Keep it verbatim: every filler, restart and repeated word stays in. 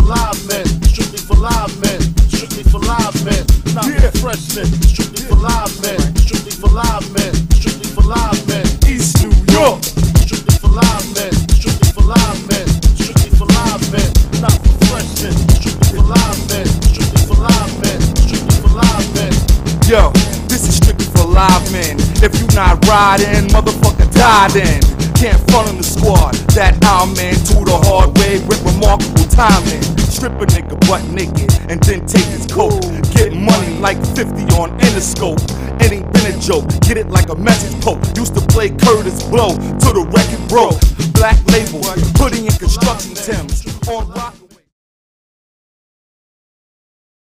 live men, strictly for live men, strictly for live men, not Yeah. for freshmen, strictly for live men, strictly for live men, strictly for live men, East New York. strictly for live men, strictly for live men, strictly for live men, not for freshmen, strictly for live men, strictly for live men, strictly for live men. Yo, this is strictly for live men. If you not riding, motherfucker die then. Can't front on the squad, that I'm in to the hard way with remarkable timing. Strip a nigga butt naked and then take his coat. Get money like fifty on Interscope. It ain't been a joke, get it like a message poke. Used to play Curtis Blow till the record broke. Black label, putting in construction Timbs on rock.